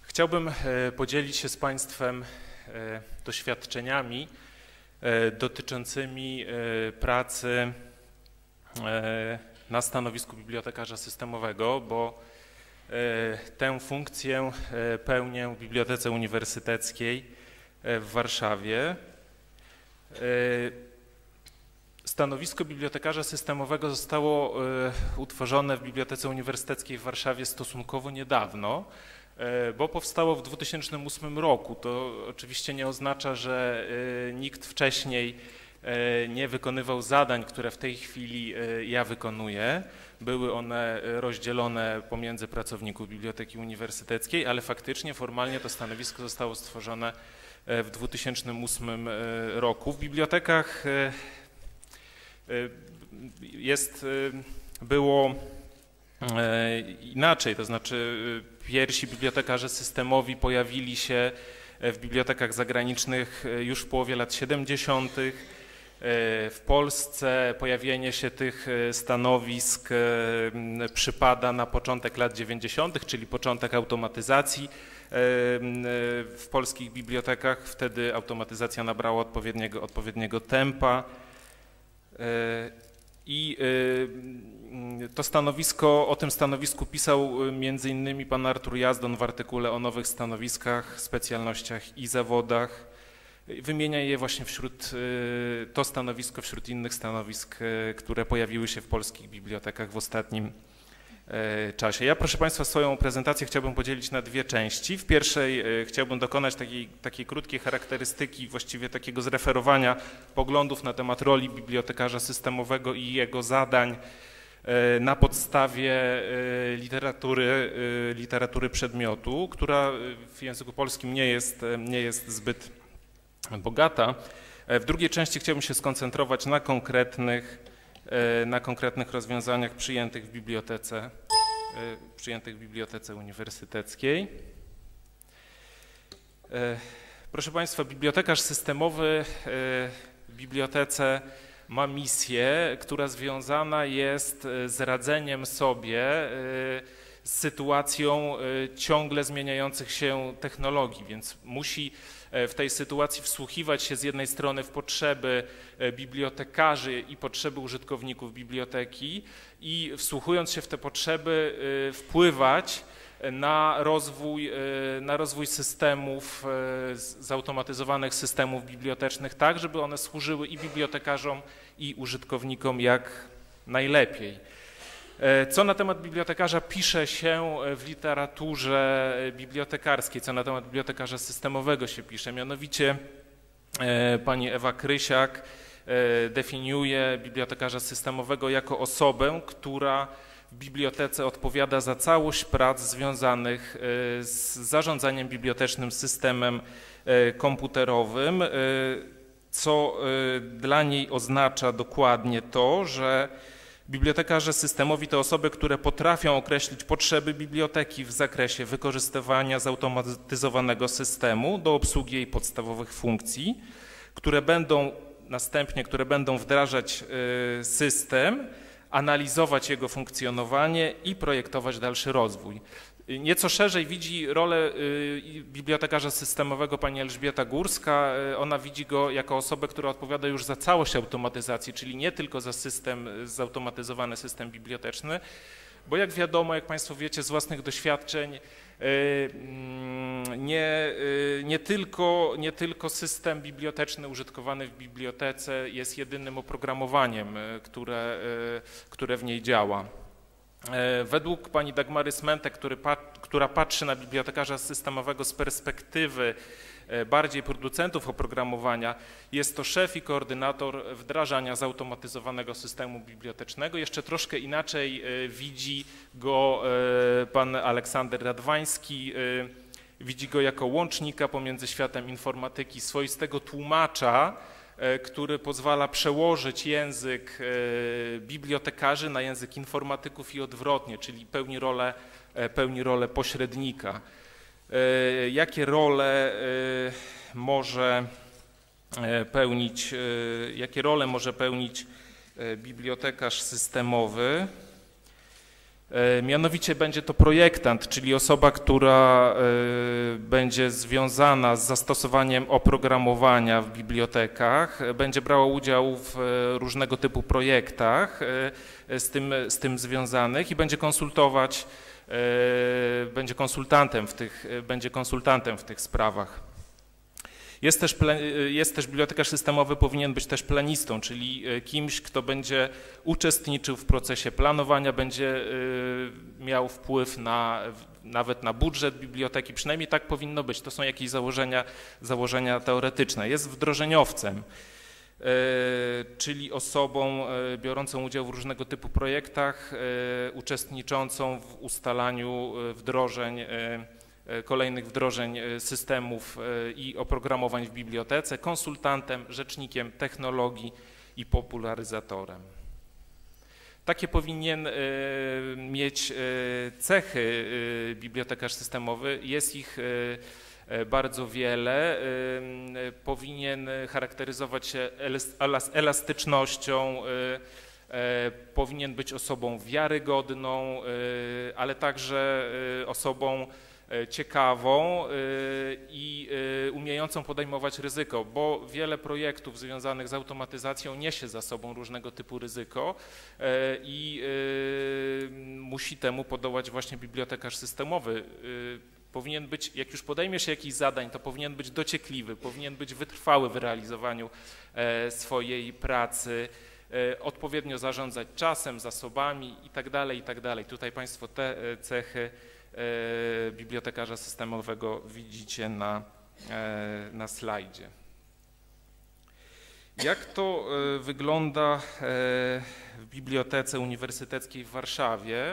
Chciałbym podzielić się z Państwem doświadczeniami dotyczącymi pracy na stanowisku bibliotekarza systemowego, bo tę funkcję pełnię w Bibliotece Uniwersyteckiej w Warszawie. Stanowisko bibliotekarza systemowego zostało utworzone w Bibliotece Uniwersyteckiej w Warszawie stosunkowo niedawno, bo powstało w 2008 roku. To oczywiście nie oznacza, że nikt wcześniej nie wykonywał zadań, które w tej chwili ja wykonuję. Były one rozdzielone pomiędzy pracowników Biblioteki Uniwersyteckiej, ale faktycznie, formalnie to stanowisko zostało stworzone w 2008 roku. W bibliotekach było inaczej, to znaczy pierwsi bibliotekarze systemowi pojawili się w bibliotekach zagranicznych już w połowie lat 70. W Polsce pojawienie się tych stanowisk przypada na początek lat 90., czyli początek automatyzacji w polskich bibliotekach. Wtedy automatyzacja nabrała odpowiedniego tempa. I to stanowisko, o tym stanowisku pisał m.in. pan Artur Jazdon w artykule o nowych stanowiskach, specjalnościach i zawodach. Wymienia je właśnie to stanowisko wśród innych stanowisk, które pojawiły się w polskich bibliotekach w ostatnim czasie. Ja, proszę Państwa, swoją prezentację chciałbym podzielić na dwie części. W pierwszej chciałbym dokonać takiej krótkiej charakterystyki, właściwie takiego zreferowania poglądów na temat roli bibliotekarza systemowego i jego zadań na podstawie literatury przedmiotu, która w języku polskim nie jest zbyt bogata. W drugiej części chciałbym się skoncentrować na konkretnych rozwiązaniach przyjętych w Bibliotece Uniwersyteckiej. Proszę Państwa, bibliotekarz systemowy w bibliotece ma misję, która związana jest z radzeniem sobie z sytuacją ciągle zmieniających się technologii, więc musi w tej sytuacji wsłuchiwać się z jednej strony w potrzeby bibliotekarzy i potrzeby użytkowników biblioteki i wsłuchując się w te potrzeby wpływać na rozwój systemów, zautomatyzowanych systemów bibliotecznych, tak żeby one służyły i bibliotekarzom, i użytkownikom jak najlepiej. Co na temat bibliotekarza pisze się w literaturze bibliotekarskiej, co na temat bibliotekarza systemowego się pisze? Mianowicie pani Ewa Krysiak definiuje bibliotekarza systemowego jako osobę, która w bibliotece odpowiada za całość prac związanych z zarządzaniem bibliotecznym systemem komputerowym, co dla niej oznacza dokładnie to, że bibliotekarze systemowi to osoby, które potrafią określić potrzeby biblioteki w zakresie wykorzystywania zautomatyzowanego systemu do obsługi jej podstawowych funkcji, które będą wdrażać system, analizować jego funkcjonowanie i projektować dalszy rozwój. Nieco szerzej widzi rolę bibliotekarza systemowego pani Elżbieta Górska. Ona widzi go jako osobę, która odpowiada już za całość automatyzacji, czyli nie tylko za zautomatyzowany system biblioteczny, bo jak wiadomo, jak Państwo wiecie z własnych doświadczeń, nie tylko system biblioteczny użytkowany w bibliotece jest jedynym oprogramowaniem, które w niej działa. Według pani Dagmary Smentek, która patrzy na bibliotekarza systemowego z perspektywy bardziej producentów oprogramowania, jest to szef i koordynator wdrażania zautomatyzowanego systemu bibliotecznego. Jeszcze troszkę inaczej widzi go pan Aleksander Radwański, widzi go jako łącznika pomiędzy światem informatyki, swoistego tłumacza, który pozwala przełożyć język bibliotekarzy na język informatyków i odwrotnie, czyli pełni rolę pośrednika. Jakie role może pełnić bibliotekarz systemowy? Mianowicie będzie to projektant, czyli osoba, która będzie związana z zastosowaniem oprogramowania w bibliotekach, będzie brała udział w różnego typu projektach z tym związanych i będzie konsultować, będzie konsultantem w tych sprawach. Jest też bibliotekarz systemowy, powinien być też planistą, czyli kimś, kto będzie uczestniczył w procesie planowania, będzie miał wpływ nawet na budżet biblioteki, przynajmniej tak powinno być. To są jakieś założenia teoretyczne. Jest wdrożeniowcem, czyli osobą biorącą udział w różnego typu projektach, uczestniczącą w ustalaniu wdrożeń, kolejnych wdrożeń systemów i oprogramowań w bibliotece, konsultantem, rzecznikiem technologii i popularyzatorem. Takie powinien mieć cechy bibliotekarz systemowy, jest ich bardzo wiele. Powinien charakteryzować się elastycznością, powinien być osobą wiarygodną, ale także osobą ciekawą i umiejącą podejmować ryzyko, bo wiele projektów związanych z automatyzacją niesie za sobą różnego typu ryzyko i musi temu podołać właśnie bibliotekarz systemowy. Powinien być, jak już podejmie się jakichś zadań, to powinien być dociekliwy, powinien być wytrwały w realizowaniu swojej pracy, odpowiednio zarządzać czasem, zasobami itd., itd. Tutaj Państwo te cechy bibliotekarza systemowego widzicie na slajdzie. Jak to wygląda w Bibliotece Uniwersyteckiej w Warszawie?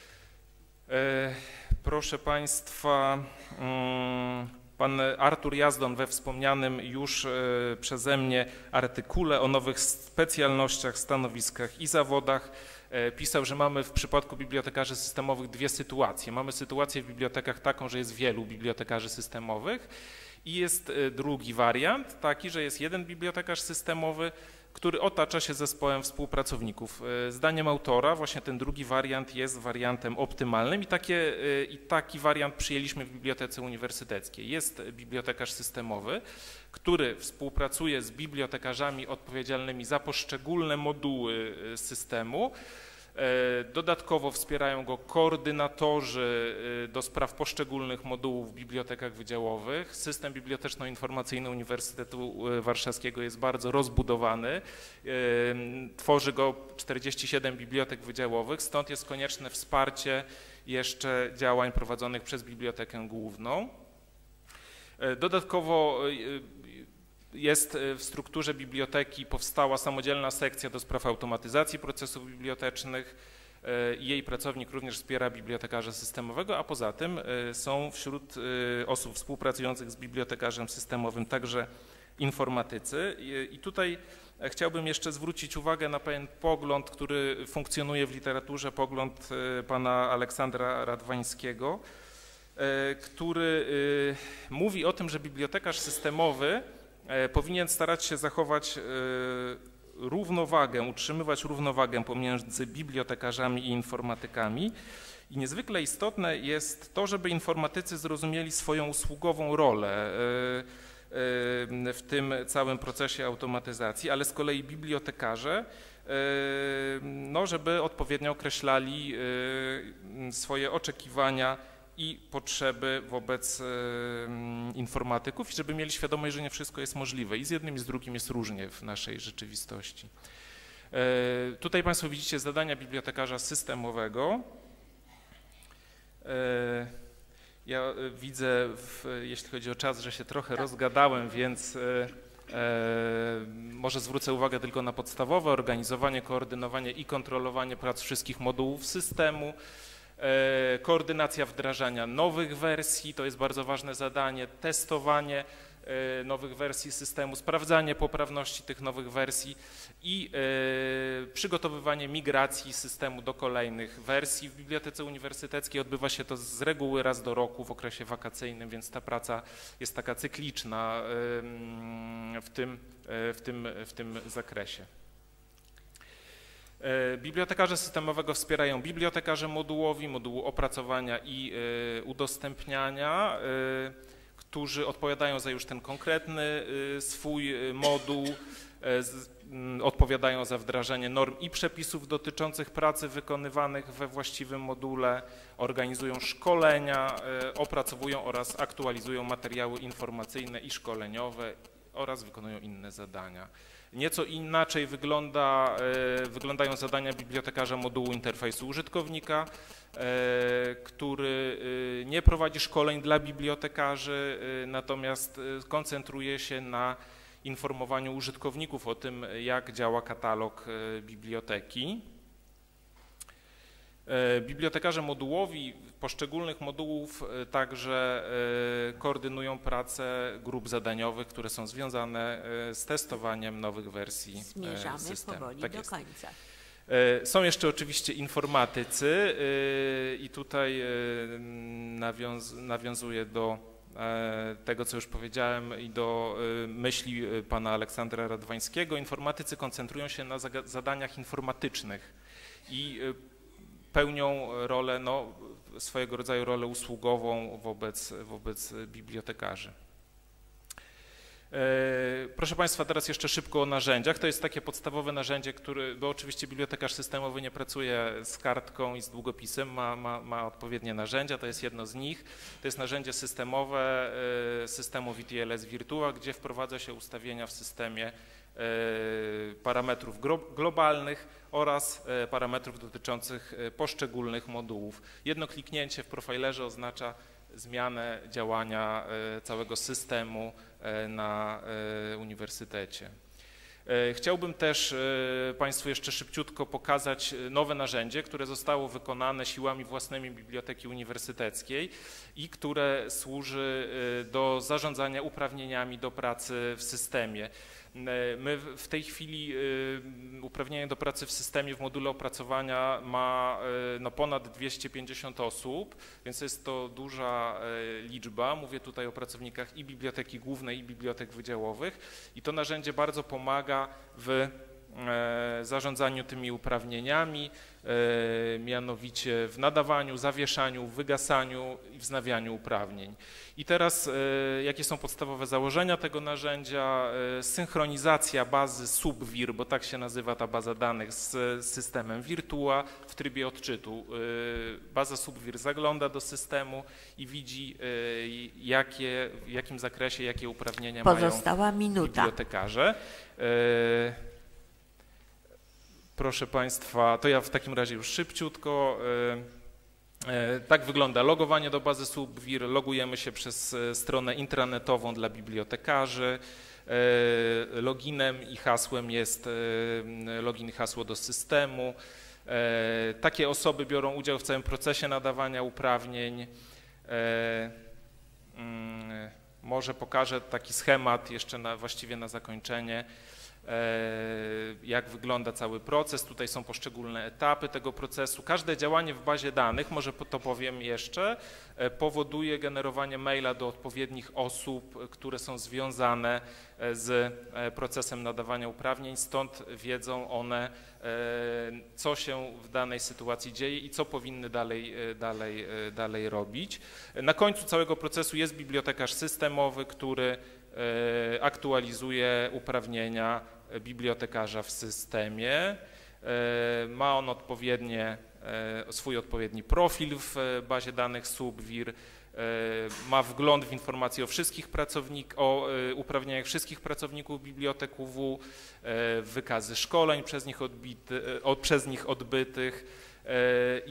Proszę Państwa, pan Artur Jazdon we wspomnianym już przeze mnie artykule o nowych specjalnościach, stanowiskach i zawodach pisał, że mamy w przypadku bibliotekarzy systemowych dwie sytuacje. Mamy sytuację w bibliotekach taką, że jest wielu bibliotekarzy systemowych i jest drugi wariant, taki, że jest jeden bibliotekarz systemowy, który otacza się zespołem współpracowników. Zdaniem autora właśnie ten drugi wariant jest wariantem optymalnym i taki wariant przyjęliśmy w Bibliotece Uniwersyteckiej. Jest bibliotekarz systemowy, który współpracuje z bibliotekarzami odpowiedzialnymi za poszczególne moduły systemu. Dodatkowo wspierają go koordynatorzy do spraw poszczególnych modułów w bibliotekach wydziałowych. System biblioteczno-informacyjny Uniwersytetu Warszawskiego jest bardzo rozbudowany. Tworzy go 47 bibliotek wydziałowych, stąd jest konieczne wsparcie jeszcze działań prowadzonych przez Bibliotekę Główną. Dodatkowo jest w strukturze biblioteki, powstała samodzielna sekcja do spraw automatyzacji procesów bibliotecznych. Jej pracownik również wspiera bibliotekarza systemowego, a poza tym są wśród osób współpracujących z bibliotekarzem systemowym także informatycy. I tutaj chciałbym jeszcze zwrócić uwagę na pewien pogląd, który funkcjonuje w literaturze, pogląd pana Aleksandra Radwańskiego, który mówi o tym, że bibliotekarz systemowy powinien starać się zachować równowagę, utrzymywać równowagę pomiędzy bibliotekarzami i informatykami. I niezwykle istotne jest to, żeby informatycy zrozumieli swoją usługową rolę w tym całym procesie automatyzacji, ale z kolei bibliotekarze, no, żeby odpowiednio określali swoje oczekiwania i potrzeby wobec informatyków, i żeby mieli świadomość, że nie wszystko jest możliwe i z jednym i z drugim jest różnie w naszej rzeczywistości. Tutaj Państwo widzicie zadania bibliotekarza systemowego. Ja widzę, jeśli chodzi o czas, że się trochę rozgadałem, więc może zwrócę uwagę tylko na podstawowe: organizowanie, koordynowanie i kontrolowanie prac wszystkich modułów systemu, koordynacja wdrażania nowych wersji, to jest bardzo ważne zadanie, testowanie nowych wersji systemu, sprawdzanie poprawności tych nowych wersji i przygotowywanie migracji systemu do kolejnych wersji. W Bibliotece Uniwersyteckiej odbywa się to z reguły raz do roku w okresie wakacyjnym, więc ta praca jest taka cykliczna w tym zakresie. Bibliotekarze systemowego wspierają bibliotekarze modułowi, modułu opracowania i udostępniania, którzy odpowiadają za już ten konkretny swój moduł, odpowiadają za wdrażanie norm i przepisów dotyczących pracy wykonywanych we właściwym module, organizują szkolenia, opracowują oraz aktualizują materiały informacyjne i szkoleniowe oraz wykonują inne zadania. Nieco inaczej wyglądają zadania bibliotekarza modułu interfejsu użytkownika, który nie prowadzi szkoleń dla bibliotekarzy, natomiast koncentruje się na informowaniu użytkowników o tym, jak działa katalog biblioteki. Bibliotekarze modułowi poszczególnych modułów także koordynują pracę grup zadaniowych, które są związane z testowaniem nowych wersji systemu. Zmierzamy powoli do końca. Są jeszcze oczywiście informatycy i tutaj nawiązuję do tego, co już powiedziałem i do myśli pana Aleksandra Radwańskiego. Informatycy koncentrują się na zadaniach informatycznych i pełnią rolę, swojego rodzaju rolę usługową wobec bibliotekarzy. Proszę Państwa, teraz jeszcze szybko o narzędziach. To jest takie podstawowe narzędzie, bo oczywiście bibliotekarz systemowy nie pracuje z kartką i z długopisem, ma odpowiednie narzędzia, to jest jedno z nich. To jest narzędzie systemowe systemu VTLS Virtua, gdzie wprowadza się ustawienia w systemie parametrów globalnych oraz parametrów dotyczących poszczególnych modułów. Jedno kliknięcie w profilerze oznacza zmianę działania całego systemu na uniwersytecie. Chciałbym też Państwu jeszcze szybciutko pokazać nowe narzędzie, które zostało wykonane siłami własnymi Biblioteki Uniwersyteckiej i które służy do zarządzania uprawnieniami do pracy w systemie. My w tej chwili uprawnienie do pracy w systemie w module opracowania ma ponad 250 osób, więc jest to duża liczba. Mówię tutaj o pracownikach i Biblioteki Głównej, i bibliotek wydziałowych i to narzędzie bardzo pomaga w zarządzaniu tymi uprawnieniami, mianowicie w nadawaniu, zawieszaniu, wygasaniu i wznawianiu uprawnień. I teraz jakie są podstawowe założenia tego narzędzia? Synchronizacja bazy SubVir, bo tak się nazywa ta baza danych, z systemem Virtua w trybie odczytu. Baza SubVir zagląda do systemu i widzi w jakim zakresie, jakie uprawnienia Pozostała minuta. Bibliotekarze. Proszę Państwa, to ja w takim razie już szybciutko. Tak wygląda logowanie do bazy SubVir. Logujemy się przez stronę intranetową dla bibliotekarzy. Loginem i hasłem jest login i hasło do systemu. Takie osoby biorą udział w całym procesie nadawania uprawnień. Może pokażę taki schemat jeszcze właściwie na zakończenie, jak wygląda cały proces. Tutaj są poszczególne etapy tego procesu. Każde działanie w bazie danych, może to powiem jeszcze, powoduje generowanie maila do odpowiednich osób, które są związane z procesem nadawania uprawnień, stąd wiedzą one, co się w danej sytuacji dzieje i co powinny dalej robić. Na końcu całego procesu jest bibliotekarz systemowy, który aktualizuje uprawnienia bibliotekarza w systemie. Ma on swój odpowiedni profil w bazie danych SubVir, ma wgląd w informacje o uprawnieniach wszystkich pracowników bibliotek UW, wykazy szkoleń przez nich odbytych i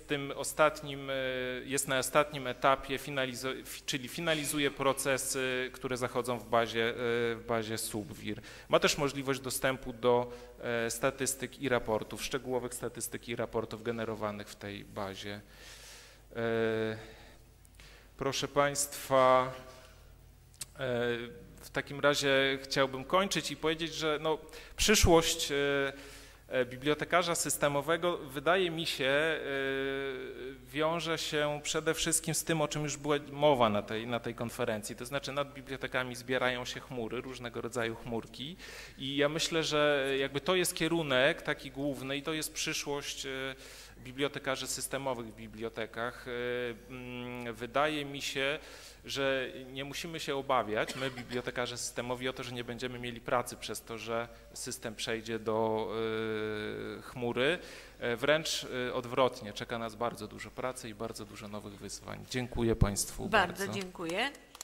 jest na ostatnim etapie, czyli finalizuje procesy, które zachodzą w bazie SubVir. Ma też możliwość dostępu do statystyk i raportów, szczegółowych statystyk i raportów generowanych w tej bazie. Proszę Państwa, w takim razie chciałbym kończyć i powiedzieć, że przyszłość bibliotekarza systemowego, wydaje mi się, wiąże się przede wszystkim z tym, o czym już była mowa na tej konferencji, to znaczy nad bibliotekami zbierają się chmury, różnego rodzaju chmurki i ja myślę, że jakby to jest kierunek taki główny i to jest przyszłość bibliotekarzy systemowych w bibliotekach. Wydaje mi się, że nie musimy się obawiać, my bibliotekarze systemowi, o to, że nie będziemy mieli pracy przez to, że system przejdzie do chmury. Wręcz odwrotnie, czeka nas bardzo dużo pracy i bardzo dużo nowych wyzwań. Dziękuję Państwu bardzo. Bardzo dziękuję.